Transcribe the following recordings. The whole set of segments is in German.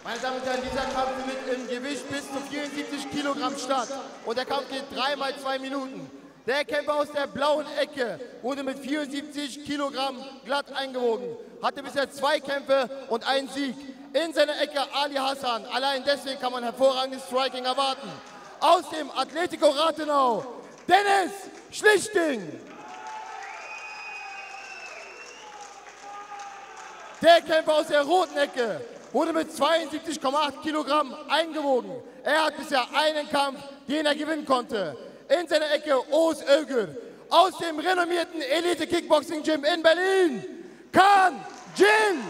Meine Damen und Herren, dieser Kampf findet im Gewicht bis zu 74 Kilogramm statt. Und der Kampf geht 3 mal 2 Minuten. Der Kämpfer aus der blauen Ecke wurde mit 74 Kilogramm glatt eingewogen, hatte bisher 2 Kämpfe und einen Sieg. In seiner Ecke Ali Hassan. Allein deswegen kann man hervorragendes Striking erwarten. Aus dem Atletico Rathenau, Dennis Schlichting. Der Kämpfer aus der roten Ecke wurde mit 72,8 Kilogramm eingewogen. Er hat bisher einen Kampf, den er gewinnen konnte. In seiner Ecke Oğuz Özgür. Aus dem renommierten Elite Kickboxing Gym in Berlin, Kaan Jin.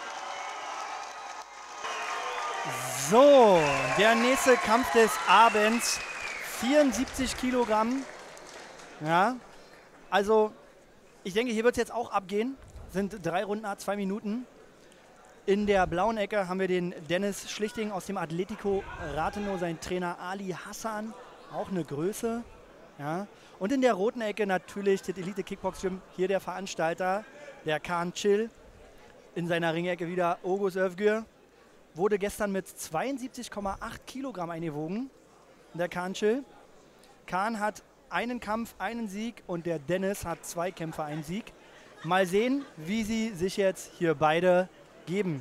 So, der nächste Kampf des Abends, 74 Kilogramm. Ja, also ich denke, hier wird es jetzt auch abgehen. Sind 3 Runden, 2 Minuten. In der blauen Ecke haben wir den Dennis Schlichting aus dem Atletico Rathenau, sein Trainer Ali Hassan, auch eine Größe. Ja. Und in der roten Ecke natürlich das Elite Kickbox Gym, hier der Veranstalter, der Kaan Chill. In seiner Ringecke wieder Oğuz Özgür. Wurde gestern mit 72,8 Kilogramm eingewogen, der Kaan Chill. Kaan hat einen Kampf, einen Sieg und der Dennis hat 2 Kämpfe, einen Sieg. Mal sehen, wie sie sich jetzt hier beide geben.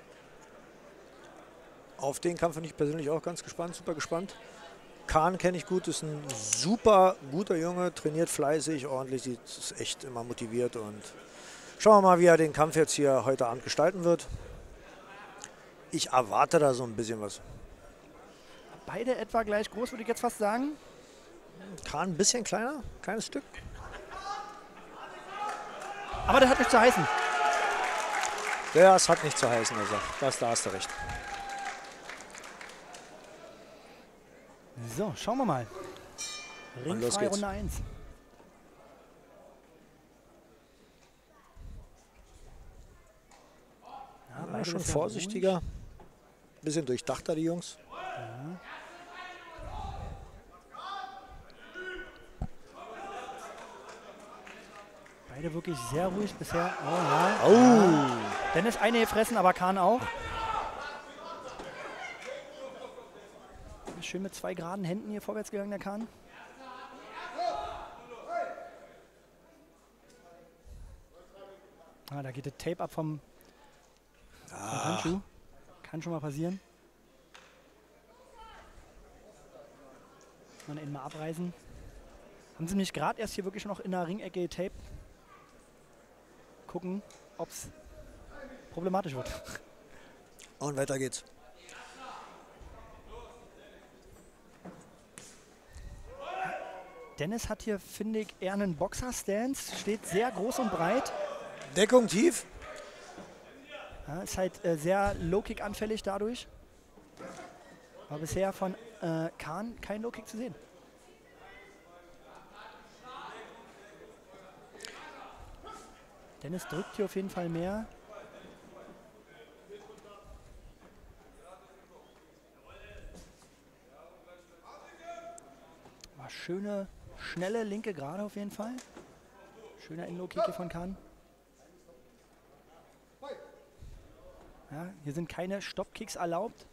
Auf den Kampf bin ich persönlich auch ganz gespannt, super gespannt. Kaan kenne ich gut, ist ein super guter Junge, trainiert fleißig, ordentlich, ist echt immer motiviert. Und schauen wir mal, wie er den Kampf jetzt hier heute Abend gestalten wird. Ich erwarte da so ein bisschen was. Beide etwa gleich groß, würde ich jetzt fast sagen. Kaan ein bisschen kleiner, kleines Stück. Aber der hat nichts zu heißen. Das hat nicht zu heißen, also da hast du recht. So, schauen wir mal. Ringfrei Runde 1. Ja, schon vorsichtiger. Bisschen durchdachter, die Jungs. Ja. Beide wirklich sehr ruhig bisher. Oh, ja. Oh. Ja. Dennis eine gefressen, aber Kaan auch. Schön mit 2 geraden Händen hier vorwärts gegangen, der Kaan. Ah, da geht das Tape ab vom Handschuh. Kann schon mal passieren. Man ihn mal abreißen. Haben sie nicht gerade erst hier wirklich noch in der Ringecke getaped? Gucken, ob es problematisch wird. Und weiter geht's. Dennis hat hier, finde ich, eher einen Boxer-Stance. Steht sehr groß und breit. Deckung tief. Ja, ist halt sehr Low-Kick anfällig dadurch. Aber bisher von Kaan kein Low-Kick zu sehen. Dennis drückt hier auf jeden Fall mehr. War schöne, schnelle linke Gerade auf jeden Fall. Schöner In-Low-Kick hier von Kaan. Ja, hier sind keine Stoppkicks erlaubt.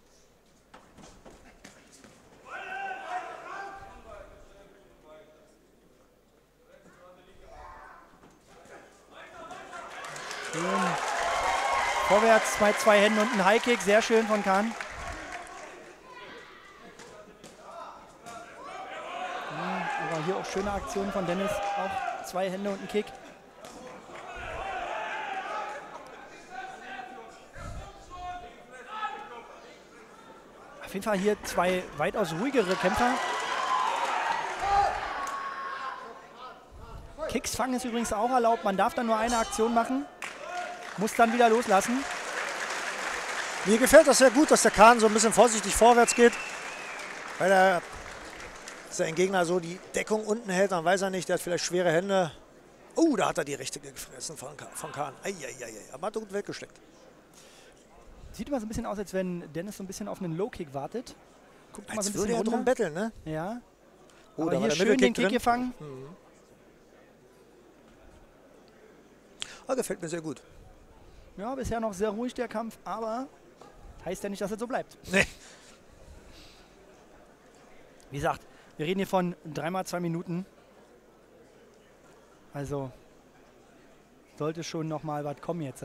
Schön. Vorwärts, 2 Hände und ein High-Kick. Sehr schön von Kaan. Ja, aber hier auch schöne Aktionen von Dennis. Auch 2 Hände und ein Kick. Auf jeden Fall hier 2 weitaus ruhigere Kämpfer. Kicks fangen ist übrigens auch erlaubt. Man darf dann nur eine Aktion machen. Muss dann wieder loslassen. Mir gefällt das sehr gut, dass der Kaan so ein bisschen vorsichtig vorwärts geht. Weil er sein Gegner so die Deckung unten hält, dann weiß er nicht, der hat vielleicht schwere Hände. Oh, da hat er die rechte gefressen von Kaan. Eieiei, aber hat er gut weggesteckt. Sieht immer so ein bisschen aus, als wenn Dennis so ein bisschen auf einen Low-Kick wartet. Guckt mal so ein bisschen würde er runter. drum betteln, ne? Ja. Oh, aber da hier war der schön den Mittelkick Kick gefangen. Mhm. Oh, gefällt mir sehr gut. Ja, bisher noch sehr ruhig der Kampf, aber Heißt ja nicht, dass es so bleibt. Nee. Wie gesagt, wir reden hier von 3x2 Minuten. Also sollte schon noch mal was kommen jetzt.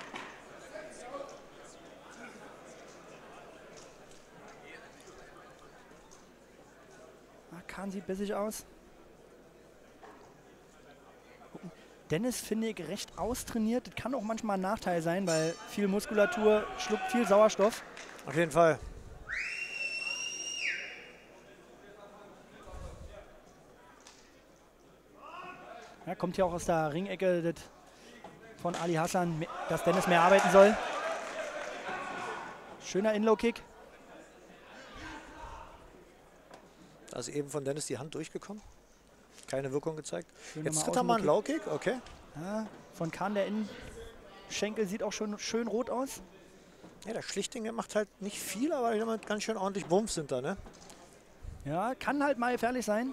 Kahn sieht bissig aus. Dennis finde ich recht austrainiert. Das kann auch manchmal ein Nachteil sein, weil viel Muskulatur schluckt viel Sauerstoff. Auf jeden Fall. Ja, kommt hier auch aus der Ringecke das von Ali Hassan, dass Dennis mehr arbeiten soll. Schöner In-Low-Kick. Da ist eben von Dennis die Hand durchgekommen. Keine Wirkung gezeigt. Schöner Jetzt mal tritt er mal einen Außen-Low-Kick. Low-Kick, okay. Ja, von Kahn der Innenschenkel sieht auch schon schön rot aus. Ja, der Schlichting macht halt nicht viel, aber ganz schön ordentlich Wumms sind da, ne? Ja, kann halt mal gefährlich sein.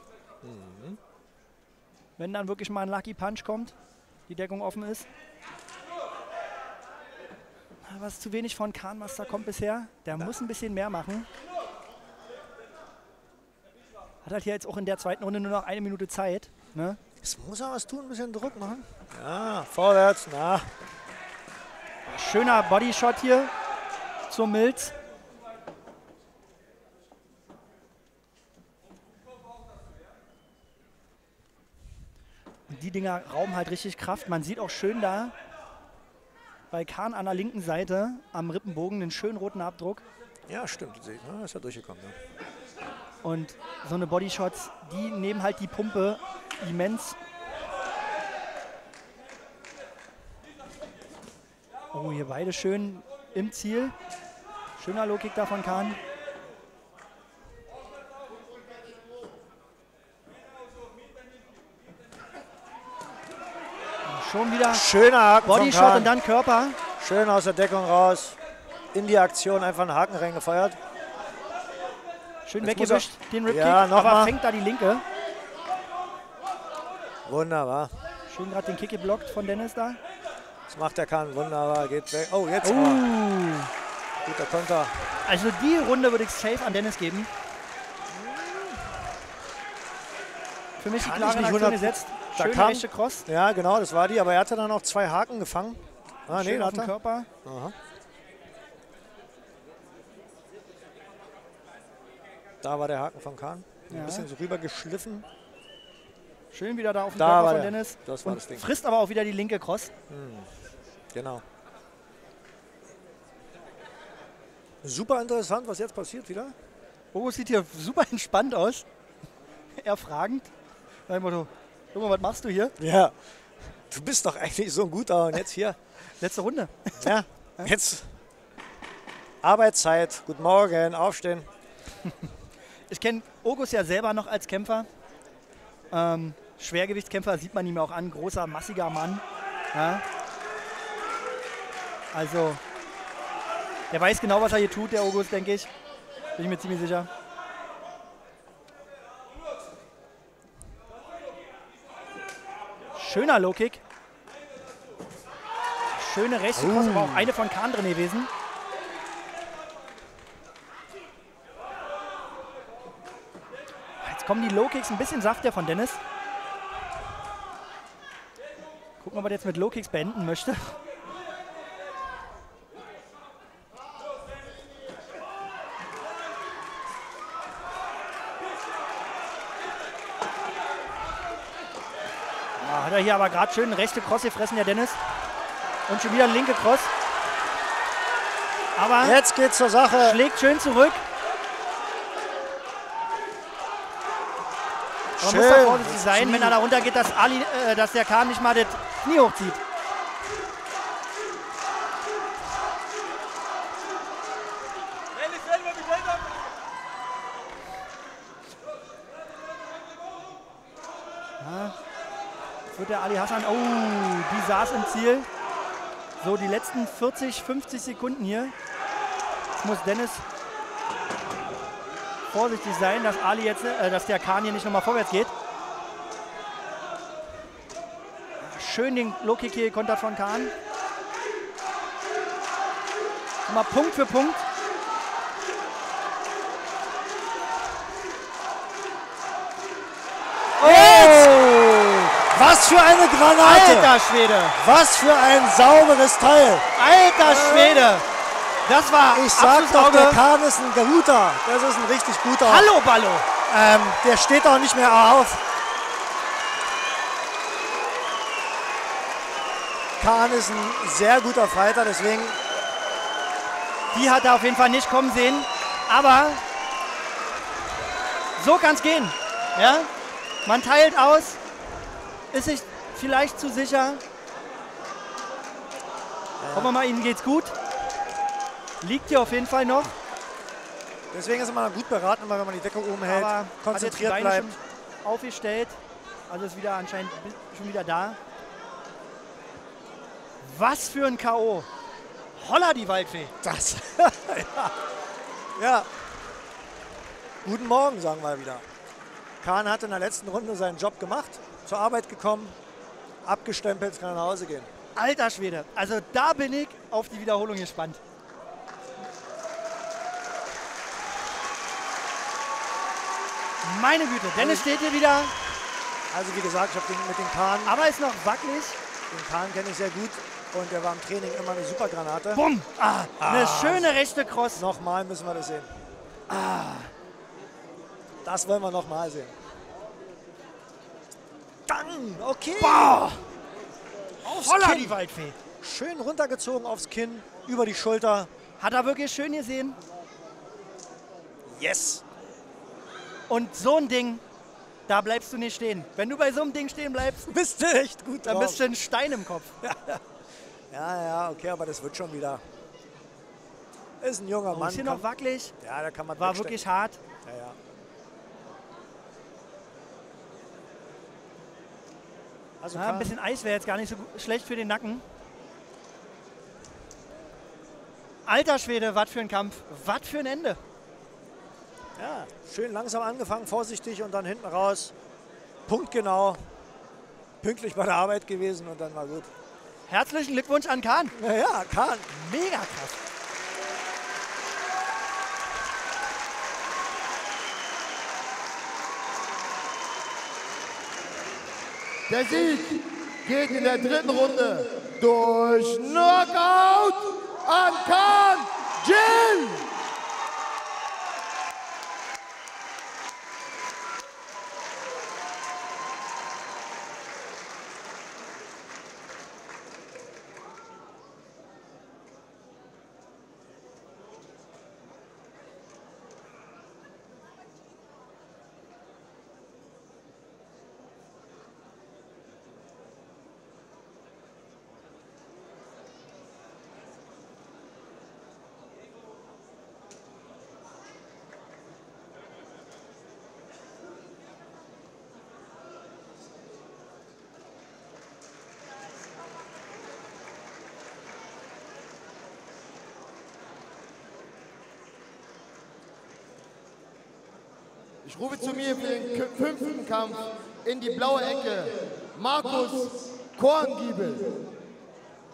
Wenn dann wirklich mal ein Lucky Punch kommt, die Deckung offen ist. Was zu wenig von Kahn, was da kommt bisher. Der muss ein bisschen mehr machen. Hat halt hier jetzt auch in der zweiten Runde nur noch 1 Minute Zeit. Ne? Jetzt muss er was tun, ein bisschen Druck machen. Ja, vorwärts, na. Schöner Bodyshot hier zum Milz. Und die Dinger rauben halt richtig Kraft. Man sieht auch schön da bei Kahn an der linken Seite am Rippenbogen den schönen roten Abdruck. Ja, stimmt. Ja, ist ja durchgekommen. Ja. Und so eine Bodyshots, die nehmen halt die Pumpe immens. Oh, hier beide schön im Ziel. Schöner Low-Kick da von Kahn. Schon wieder Schöner Haken Bodyshot von Kahn. und dann Körper. Schön aus der Deckung raus. In die Aktion einfach einen Haken reingefeuert. Schön Jetzt weggewischt, den Ripkick, Ja, noch aber mal. fängt da die linke. Wunderbar. Schön gerade den Kick geblockt von Dennis da. Das macht der Kahn wunderbar. Geht weg. Oh, jetzt. Guter Konter. Also die Runde würde ich safe an Dennis geben. Für mich die Kann klare ich nicht Aktion 100 gesetzt. Da Schöne kam- rechte Cross. Ja, genau, das war die. Aber er hatte dann auch 2 Haken gefangen. Ah, nee, Schön da auf hat dem er. Körper. Aha. Da war der Haken von Kahn. Ja. Ein bisschen so rüber geschliffen. Schön wieder da auf dem Da Körper war von der. Dennis. Das war Und das Ding. frisst aber auch wieder die linke Cross. Genau. Super interessant, was jetzt passiert wieder. Bogo sieht hier super entspannt aus. Eher fragend. Sein Motto, Junge, was machst du hier? Ja. Du bist doch eigentlich so ein guter und jetzt hier. Letzte Runde. Ja, jetzt Arbeitszeit. Guten Morgen, aufstehen. Ich kenne Ogus ja selber noch als Kämpfer. Schwergewichtskämpfer sieht man ihm auch an. Großer, massiger Mann. Ja. Also, der weiß genau, was er hier tut, der Ogus, denke ich. Bin ich mir ziemlich sicher. Schöner Low-Kick. Schöne rechte Cross, aber auch eine von Kahn drin gewesen. Jetzt kommen die Low-Kicks ein bisschen saftiger von Dennis. Gucken, ob er jetzt mit Low-Kicks beenden möchte. Hat er hier aber gerade schön eine rechte Cross gefressen, der Dennis. Und schon wieder eine linke Cross. Aber Jetzt geht's zur Sache. schlägt schön zurück. Man muss da vorsichtig sein, wenn er da runter geht, dass der Kahn nicht mal das Knie hochzieht. Wird der Ali Hassan, oh, die saß im Ziel. So, die letzten 40, 50 Sekunden hier. Jetzt muss Dennis vorsichtig sein, dass dass der Kahn hier nicht nochmal vorwärts geht. Schön den Low-Kick hier kontert von Kahn. Mal Punkt für Punkt. Was für eine Granate! Alter Schwede! Was für ein sauberes Teil! Alter Schwede! Das war Ich sag doch, Abschlussauge. der Kahn ist ein guter. Das ist ein richtig guter. Hallo Ballo! Der steht auch nicht mehr auf. Kahn ist ein sehr guter Fighter, deswegen Die hat er auf jeden Fall nicht kommen sehen. Aber so kann es gehen. Ja? Man teilt aus, ist sich vielleicht zu sicher. Hoffen wir mal, Ihnen geht's gut. Liegt hier auf jeden Fall noch. deswegen ist man gut beraten, immer wenn man die Decke oben hält, Aber konzentriert hat jetzt die Beine bleibt. schon aufgestellt. Also ist wieder anscheinend schon wieder da. Was für ein K.O. Holla die Waldfee. Das. ja. Guten Morgen, sagen wir wieder. Kahn hat in der letzten Runde seinen Job gemacht, zur Arbeit gekommen, abgestempelt, kann nach Hause gehen. Alter Schwede. Also da bin ich auf die Wiederholung gespannt. Meine Güte, Dennis steht hier wieder, Also wie gesagt, ich habe mit den Kahn, aber ist noch wackelig. den Kahn kenne ich sehr gut und der war im Training immer eine super Granate. Bumm! Eine schöne rechte Cross. Nochmal müssen wir das sehen. Das wollen wir nochmal sehen. Dann, okay. Boah! Aufs Holla Kinn. die Waldfee. Schön runtergezogen aufs Kinn, über die Schulter. Hat er wirklich schön gesehen. Yes. Und so ein Ding, da bleibst du nicht stehen. Wenn du bei so einem Ding stehen bleibst, Bist du echt gut dann drauf. bist du ein Stein im Kopf. Ja, okay, aber das wird schon wieder. Ist ein junger Oh, Mann. ist hier noch wackelig. Ja, da kann man War wegstecken. wirklich hart. Ja. Also Ja, ein bisschen Eis wäre jetzt gar nicht so schlecht für den Nacken. Alter Schwede, was für ein Kampf. Was für ein Ende. ja, schön langsam angefangen, vorsichtig und dann hinten raus. Punktgenau. Pünktlich bei der Arbeit gewesen und dann war gut. Herzlichen Glückwunsch an Kahn. Naja, Kahn. Mega krass. Der Sieg geht in der dritten Runde durch Knockout an Kahn Jin. Ich rufe zu mir für den fünften Kampf in die blaue Ecke Markus Korngiebel.